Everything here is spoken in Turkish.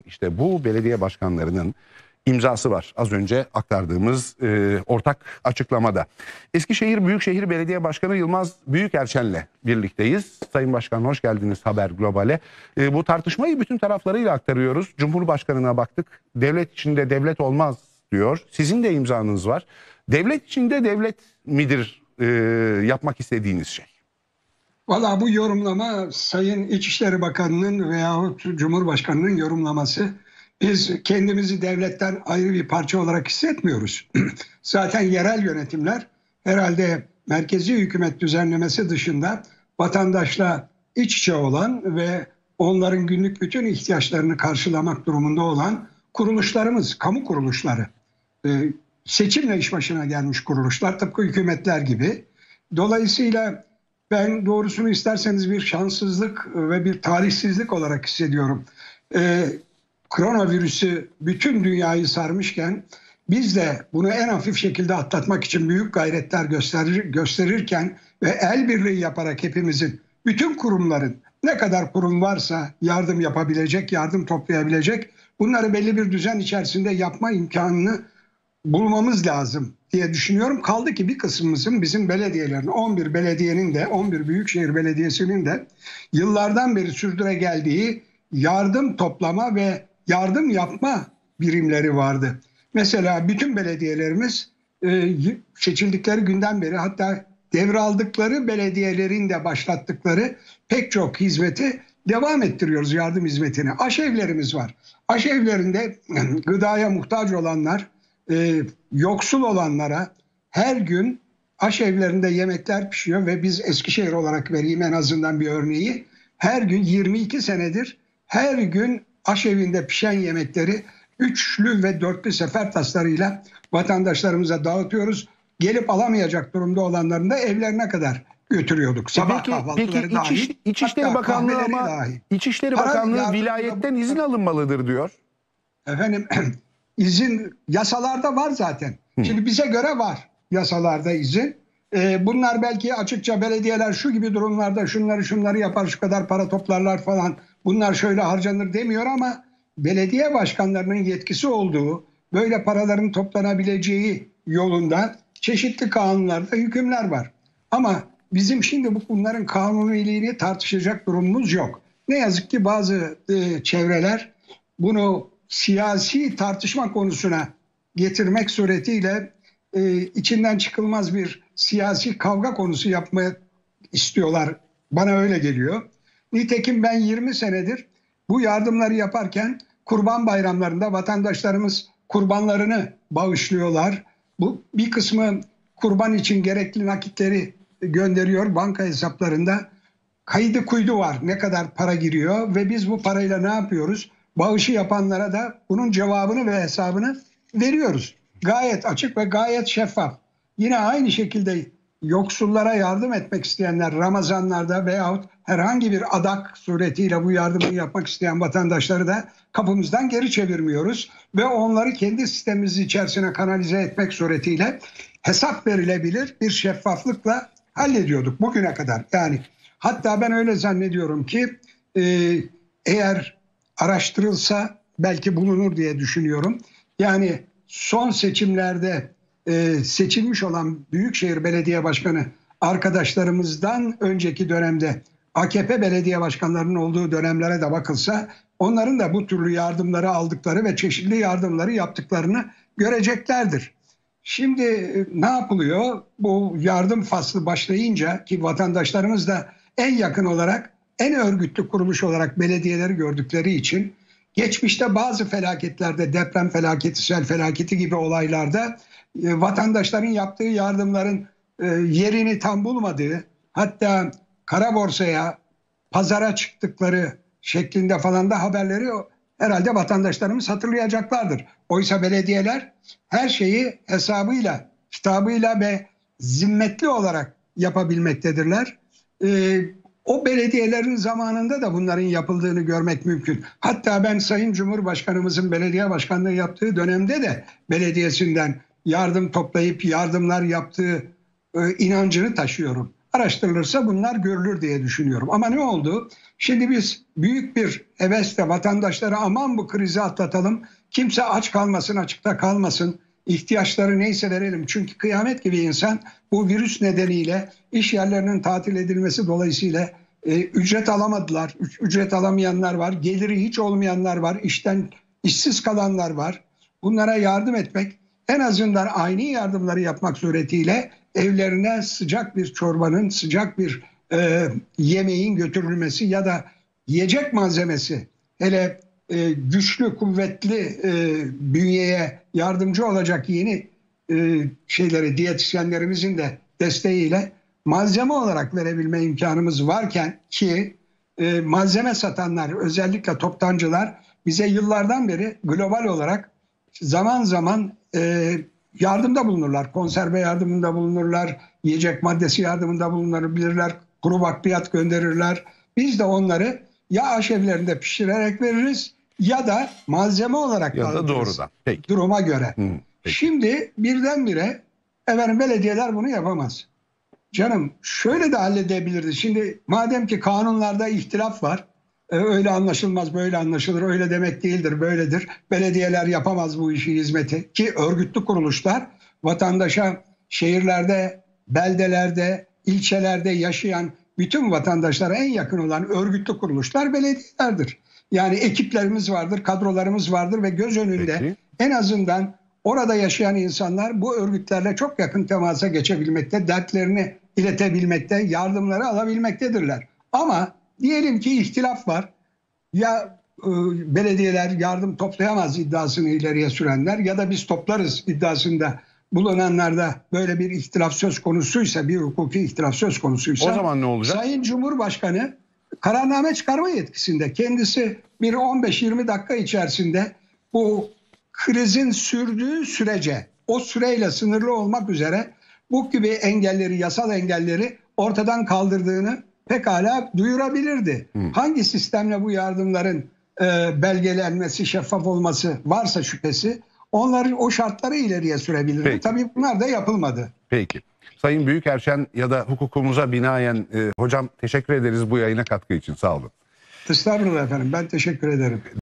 İşte bu belediye başkanlarının imzası var. Az önce aktardığımız ortak açıklamada. Eskişehir Büyükşehir Belediye Başkanı Yılmaz Büyükerşen'le birlikteyiz. Sayın Başkan, hoş geldiniz Haber Global'e. Bu tartışmayı bütün taraflarıyla aktarıyoruz. Cumhurbaşkanına baktık. Devlet içinde devlet olmaz diyor. Sizin de imzanız var. Devlet içinde devlet midir yapmak istediğiniz şey? Valla bu yorumlama Sayın İçişleri Bakanı'nın veyahut Cumhurbaşkanı'nın yorumlaması. Biz kendimizi devletten ayrı bir parça olarak hissetmiyoruz. Zaten yerel yönetimler herhalde merkezi hükümet düzenlemesi dışında vatandaşla iç içe olan ve onların günlük bütün ihtiyaçlarını karşılamak durumunda olan kuruluşlarımız, kamu kuruluşları. Seçimle iş başına gelmiş kuruluşlar, tıpkı hükümetler gibi. Dolayısıyla ben doğrusunu isterseniz bir şanssızlık ve bir talihsizlik olarak hissediyorum. Koronavirüsü bütün dünyayı sarmışken biz de bunu en hafif şekilde atlatmak için büyük gayretler gösterirken ve el birliği yaparak hepimizin, bütün kurumların, ne kadar kurum varsa yardım yapabilecek, yardım toplayabilecek, bunları belli bir düzen içerisinde yapma imkanını bulmamız lazım diye düşünüyorum. Kaldı ki bir kısmımızın, bizim belediyelerin, 11 belediyenin de, 11 Büyükşehir Belediyesi'nin de yıllardan beri sürdüre geldiği yardım toplama ve yardım yapma birimleri vardı. Mesela bütün belediyelerimiz seçildikleri günden beri, hatta devraldıkları belediyelerin de başlattıkları pek çok hizmeti devam ettiriyoruz, yardım hizmetini. Aşevlerimiz var. Aşevlerinde gıdaya muhtaç olanlar, yoksul olanlara her gün aşevlerinde yemekler pişiyor ve biz Eskişehir olarak vereyim en azından bir örneği. Her gün 22 senedir her gün aşevinde pişen yemekleri üçlü ve dörtlü sefer taslarıyla vatandaşlarımıza dağıtıyoruz. Gelip alamayacak durumda olanların da evlerine kadar götürüyorduk. Sabah kahvaltıları dahil. İçişleri Bakanlığı ama dahil. İçişleri Bakanlığı vilayetten izin alınmalıdır diyor. Efendim izin yasalarda var zaten. Şimdi bize göre var yasalarda izin. Bunlar belki açıkça belediyeler şu gibi durumlarda şunları yapar, şu kadar para toplarlar falan, bunlar şöyle harcanır demiyor ama belediye başkanlarının yetkisi olduğu, böyle paraların toplanabileceği yolunda çeşitli kanunlarda hükümler var. Ama bizim şimdi bunların kanuniliğini tartışacak durumumuz yok. Ne yazık ki bazı çevreler bunu siyasi tartışma konusuna getirmek suretiyle içinden çıkılmaz bir siyasi kavga konusu yapmaya istiyorlar. Bana öyle geliyor. Nitekim ben 20 senedir bu yardımları yaparken kurban bayramlarında vatandaşlarımız kurbanlarını bağışlıyorlar. Bu bir kısmı kurban için gerekli nakitleri gönderiyor banka hesaplarında. Kaydı kuydu var, ne kadar para giriyor ve biz bu parayla ne yapıyoruz? Bağışı yapanlara da bunun cevabını ve hesabını veriyoruz. Gayet açık ve gayet şeffaf. Yine aynı şekilde yoksullara yardım etmek isteyenler Ramazanlarda veyahut herhangi bir adak suretiyle bu yardımı yapmak isteyen vatandaşları da kapımızdan geri çevirmiyoruz. Ve onları kendi sistemimiz içerisine kanalize etmek suretiyle hesap verilebilir bir şeffaflıkla hallediyorduk bugüne kadar. Yani hatta ben öyle zannediyorum ki eğer araştırılsa belki bulunur diye düşünüyorum. Yani son seçimlerde seçilmiş olan Büyükşehir Belediye Başkanı arkadaşlarımızdan önceki dönemde AKP belediye başkanlarının olduğu dönemlere de bakılsa onların da bu türlü yardımları aldıkları ve çeşitli yardımları yaptıklarını göreceklerdir. Şimdi ne yapılıyor? Bu yardım faslı başlayınca ki vatandaşlarımız da en yakın olarak, en örgütlü kuruluş olarak belediyeleri gördükleri için geçmişte bazı felaketlerde, deprem felaketi, sel felaketi gibi olaylarda vatandaşların yaptığı yardımların yerini tam bulmadığı, hatta kara borsaya, pazara çıktıkları şeklinde falan da haberleri herhalde vatandaşlarımız hatırlayacaklardır. Oysa belediyeler her şeyi hesabıyla, kitabıyla ve zimmetli olarak yapabilmektedirler. O belediyelerin zamanında da bunların yapıldığını görmek mümkün. Hatta ben Sayın Cumhurbaşkanımızın belediye başkanlığı yaptığı dönemde de belediyesinden yardım toplayıp yardımlar yaptığı inancını taşıyorum. araştırılırsa bunlar görülür diye düşünüyorum. Ama ne oldu? Şimdi biz büyük bir hevesle vatandaşlara aman bu krizi atlatalım, kimse aç kalmasın, açıkta kalmasın, ihtiyaçları neyse verelim. Çünkü kıyamet gibi insan bu virüs nedeniyle iş yerlerinin tatil edilmesi dolayısıyla ücret alamadılar. Ücret alamayanlar var, geliri hiç olmayanlar var, işsiz kalanlar var. Bunlara yardım etmek, en azından aynı yardımları yapmak suretiyle evlerine sıcak bir çorbanın, sıcak bir yemeğin götürülmesi ya da yiyecek malzemesi, hele güçlü, kuvvetli bünyeye yardımcı olacak yeni diyetisyenlerimizin de desteğiyle malzeme olarak verebilme imkanımız varken ki malzeme satanlar, özellikle toptancılar bize yıllardan beri global olarak zaman zaman yardımda bulunurlar. Konserve yardımında bulunurlar, yiyecek maddesi yardımında bulunabilirler, kuru bakliyat gönderirler. Biz de onları ya aşevlerinde pişirerek veririz ya da malzeme olarak ya da doğrudan. Peki. Duruma göre. Peki. Şimdi birdenbire belediyeler bunu yapamaz. Canım şöyle de halledebilirdi. Şimdi madem ki kanunlarda ihtilaf var, öyle anlaşılmaz, böyle anlaşılır, öyle demek değildir, böyledir. Belediyeler yapamaz bu işi, hizmeti. Ki örgütlü kuruluşlar vatandaşa şehirlerde, beldelerde, ilçelerde yaşayan bütün vatandaşlara en yakın olan örgütlü kuruluşlar belediyelerdir. Yani ekiplerimiz vardır, kadrolarımız vardır ve göz önünde Peki. en azından orada yaşayan insanlar bu örgütlerle çok yakın temasa geçebilmekte, dertlerini iletebilmekte, yardımları alabilmektedirler. Ama diyelim ki ihtilaf var. Ya belediyeler yardım toplayamaz iddiasını ileriye sürenler ya da biz toplarız iddiasında bulunanlarda böyle bir ihtilaf söz konusuysa, bir hukuki ihtilaf söz konusuysa, o zaman ne olacak? Sayın Cumhurbaşkanı kararname çıkarma yetkisinde. Kendisi bir 15-20 dakika içerisinde bu krizin sürdüğü sürece, o süreyle sınırlı olmak üzere bu gibi engelleri, yasal engelleri ortadan kaldırdığını pekala duyurabilirdi. Hangi sistemle bu yardımların belgelenmesi, şeffaf olması varsa şüphesi, onların o şartları ileriye sürebilirdi. Peki. Tabii bunlar da yapılmadı. Peki. Sayın Büyükerşen ya da hukukumuza binaen hocam teşekkür ederiz bu yayına katkı için. Sağ olun. Estağfurullah efendim, ben teşekkür ederim.